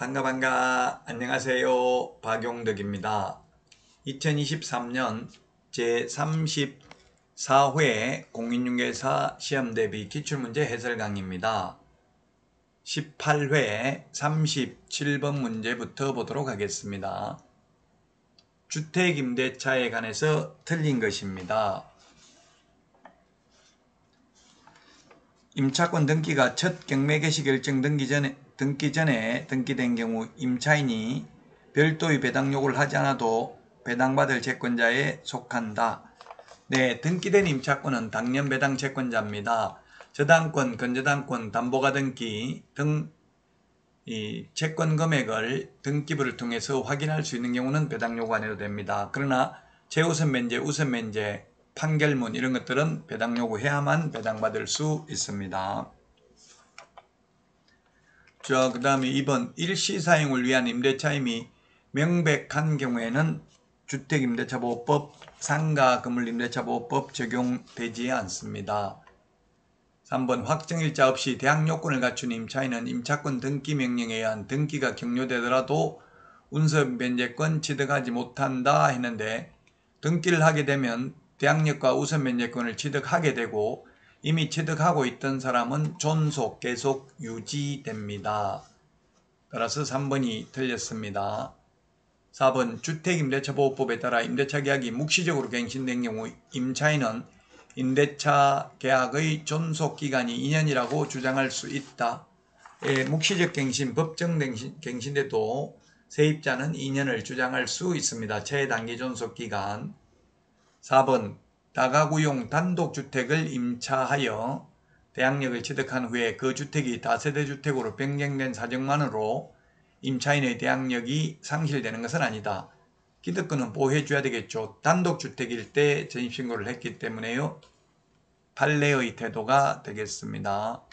반가 안녕하세요. 박용덕입니다. 2023년 제34회 공인중개사 시험대비 기출문제 해설 강의입니다. 18회 37번 문제부터 보도록 하겠습니다. 주택임대차에 관해서 틀린 것입니다. 임차권 등기가 첫 경매개시 결정 등기 전에 등기된 경우 임차인이 별도의 배당 요구를 하지 않아도 배당받을 채권자에 속한다. 네, 등기된 임차권은 당연 배당 채권자입니다. 저당권, 건저당권, 담보가등기 등 이 채권 금액을 등기부를 통해서 확인할 수 있는 경우는 배당 요구 안 해도 됩니다. 그러나 최우선 면제, 우선 면제, 판결문 이런 것들은 배당 요구해야만 배당받을 수 있습니다. 자, 그 다음에 2번 일시사용을 위한 임대차임이 명백한 경우에는 주택임대차보호법, 상가건물임대차보호법 적용되지 않습니다. 3번 확정일자 없이 대항요건을 갖춘 임차인은 임차권 등기명령에 의한 등기가 격려되더라도 운서면제권 취득하지 못한다 했는데 등기를 하게 되면 대항력과 우선면제권을 취득하게 되고 이미 취득하고 있던 사람은 존속, 계속 유지됩니다. 따라서 3번이 틀렸습니다. 4번 주택임대차보호법에 따라 임대차 계약이 묵시적으로 갱신된 경우 임차인은 임대차 계약의 존속기간이 2년이라고 주장할 수 있다. 묵시적 갱신, 법정 갱신돼도 세입자는 2년을 주장할 수 있습니다. 최단기 존속기간. 4번 다가구용 단독주택을 임차하여 대항력을 취득한 후에 그 주택이 다세대주택으로 변경된 사정만으로 임차인의 대항력이 상실되는 것은 아니다. 기득권은 보호해줘야 되겠죠. 단독주택일 때 전입신고를 했기 때문에요. 판례의 태도가 되겠습니다.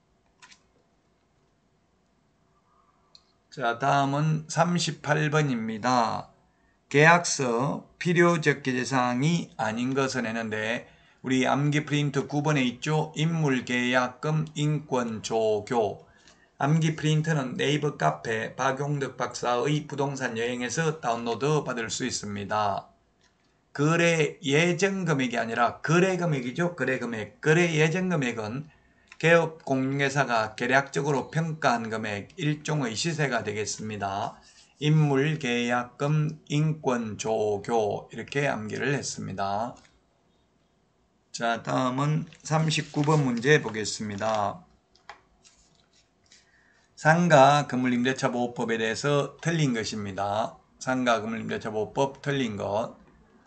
자, 다음은 38번입니다. 계약서 필요적개제사항이 아닌 것은 했는데 우리 암기 프린트 9번에 있죠. 인물계약금 인권조교. 암기 프린트는 네이버 카페 박용덕 박사의 부동산 여행에서 다운로드 받을 수 있습니다. 거래 예정금액이 아니라 거래금액이죠. 거래금액. 거래 예정금액은 개업공인중개사가 계략적으로 평가한 금액 일종의 시세가 되겠습니다. 인물계약금 인권조교 이렇게 암기를 했습니다. 자, 다음은 39번 문제 보겠습니다. 상가건물임대차보호법에 대해서 틀린 것입니다. 상가건물임대차보호법 틀린 것.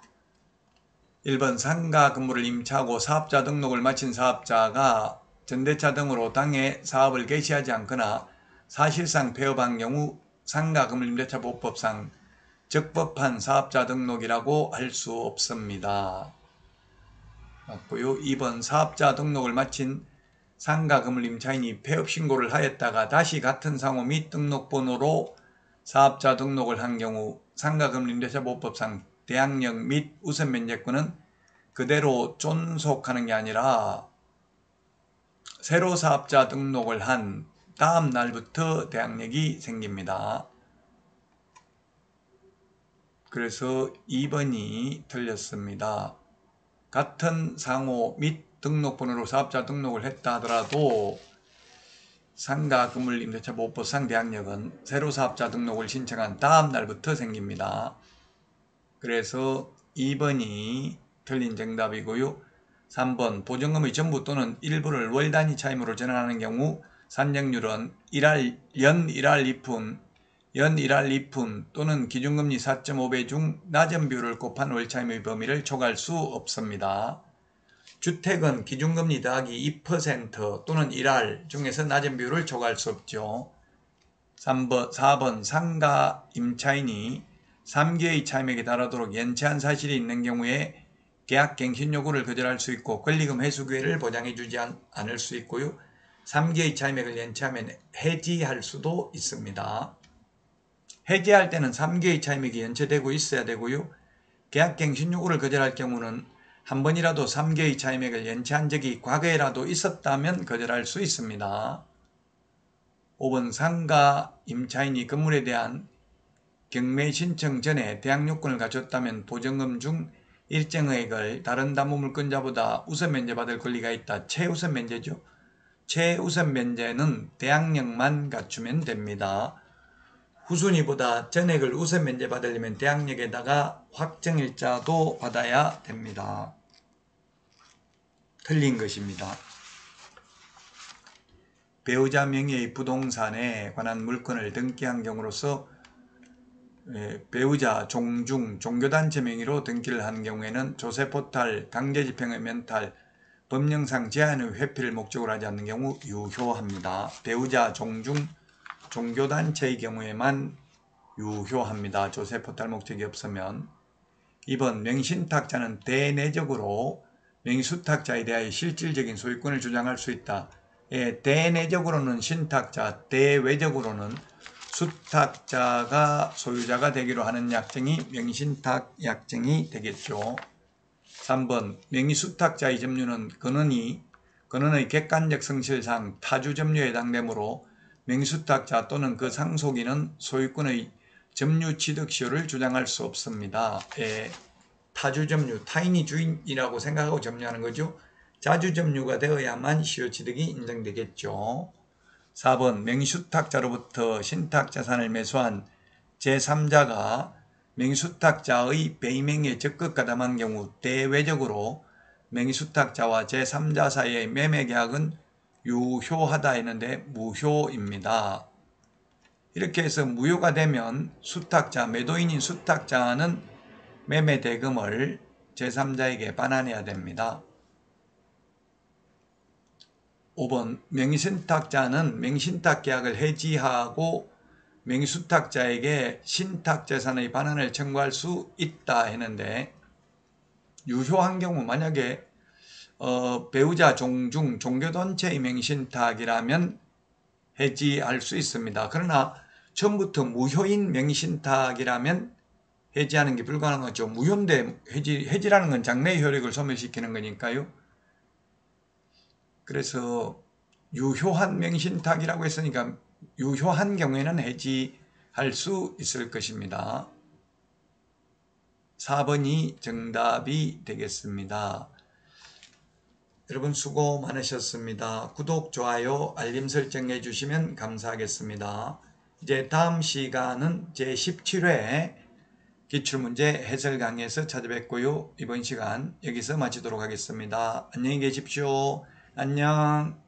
1번 상가건물을 임차하고 사업자 등록을 마친 사업자가 전대차 등으로 당해 사업을 개시하지 않거나 사실상 폐업한 경우 상가건물임대차보호법상 적법한 사업자 등록이라고 할 수 없습니다. 맞고요. 2번 사업자 등록을 마친 상가건물 임차인이 폐업신고를 하였다가 다시 같은 상호 및 등록번호로 사업자 등록을 한 경우 상가건물 임대차보호법상 대항력 및 우선면제권은 그대로 존속하는 게 아니라 새로 사업자 등록을 한 다음 날부터 대항력이 생깁니다. 그래서 2번이 틀렸습니다. 같은 상호 및 등록번호로 사업자 등록을 했다 하더라도 상가건물임대차보호법상 대항력은 새로 사업자 등록을 신청한 다음 날부터 생깁니다. 그래서 2번이 틀린 정답이고요. 3번 보증금의 전부 또는 일부를 월 단위 차임으로 전환하는 경우 산정률은 연 1할 2푼 또는 기준금리 4.5배 중 낮은 비율을 곱한 월차임의 범위를 초과할 수 없습니다. 주택은 기준금리 더하기 2% 또는 1할 중에서 낮은 비율을 초과할 수 없죠. 4번 상가 임차인이 3개의 차임액에 달하도록 연체한 사실이 있는 경우에 계약갱신 요구를 거절할 수 있고 권리금 회수 기회를 보장해주지 않을 수 있고요. 3개의 차임액을 연체하면 해지할 수도 있습니다. 해지할 때는 3개의 차임액이 연체되고 있어야 되고요. 계약갱신 요구를 거절할 경우는 한 번이라도 3개의 차임액을 연체한 적이 과거에라도 있었다면 거절할 수 있습니다. 5번 상가 임차인이 건물에 대한 경매 신청 전에 대항 요건을 갖췄다면 보증금 중 일정액을 다른 담보물권자보다 우선 면제받을 권리가 있다. 최우선 면제죠. 최우선 면제는 대항력만 갖추면 됩니다. 후순위보다 전액을 우선 면제받으려면 대항력에다가 확정일자도 받아야 됩니다. 틀린 것입니다. 배우자 명의의 부동산에 관한 물건을 등기한 경우로서 배우자, 종중, 종교단체 명의로 등기를 하는 경우에는 조세포탈, 강제집행의 면탈, 법령상 제한의 회피를 목적으로 하지 않는 경우 유효합니다. 배우자, 종중, 종교단체의 경우에만 유효합니다. 조세포탈 목적이 없으면. 2번 명의신탁자는 대내적으로 명의수탁자에 대하여 실질적인 소유권을 주장할 수 있다. 대내적으로는 신탁자, 대외적으로는 수탁자가 소유자가 되기로 하는 약정이 명의신탁 약정이 되겠죠. 3번 명의수탁자의 점유는 근원의 객관적 성실상 타주 점유에 해당되므로 명의수탁자 또는 그 상속인은 소유권의 점유 취득 시효를 주장할 수 없습니다. 타주 점유, 타인이 주인이라고 생각하고 점유하는 거죠. 자주 점유가 되어야만 시효 취득이 인정되겠죠. 4번 명의수탁자로부터 신탁자산을 매수한 제3자가 명의수탁자의 배임행위에 적극 가담한 경우 대외적으로 명의수탁자와 제3자 사이의 매매계약은 유효하다 했는데 무효입니다. 이렇게 해서 무효가 되면 수탁자, 매도인인 수탁자는 매매대금을 제3자에게 반환해야 됩니다. 5번 명의신탁자는 명의신탁계약을 해지하고 명의수탁자에게 신탁재산의 반환을 청구할 수 있다 했는데 유효한 경우 만약에 배우자, 종중, 종교단체의 명의신탁이라면 해지할 수 있습니다. 그러나 처음부터 무효인 명의신탁이라면 해지하는 게 불가능하죠. 무효인데 해지라는 건 장래의 효력을 소멸시키는 거니까요. 그래서 유효한 명의신탁이라고 했으니까 유효한 경우에는 해지할 수 있을 것입니다. 4번이 정답이 되겠습니다. 여러분 수고 많으셨습니다. 구독, 좋아요, 알림 설정 해주시면 감사하겠습니다. 이제 다음 시간은 제17회 기출문제 해설 강의에서 찾아뵙고요. 이번 시간 여기서 마치도록 하겠습니다. 안녕히 계십시오. 안녕.